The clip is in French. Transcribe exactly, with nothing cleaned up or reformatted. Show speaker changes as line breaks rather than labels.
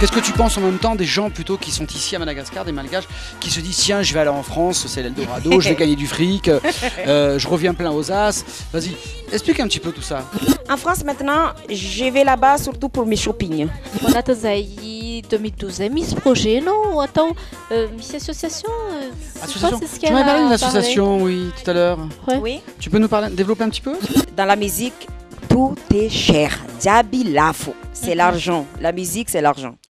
Qu'est-ce que tu penses en même temps des gens plutôt qui sont ici à Madagascar, des Malgaches, qui se disent tiens, je vais aller en France, c'est l'Eldorado, je vais gagner du fric, euh, je reviens plein aux as. Vas-y, explique un petit peu tout ça.
En France maintenant, je vais là-bas surtout pour mes shopping.
Natas aí dois mil e doze, Miss Projet, non? Attends, euh, Miss Association euh,
Association.
c'est ce
Tu
qu'elle
m'avais parlé
a
d'une
parlé.
association, oui, tout à l'heure.
Ouais.
Oui.
Tu peux nous parler, développer un petit peu?
Dans la musique, tout est cher. Diaby lafo. C'est l'argent. La musique, c'est l'argent.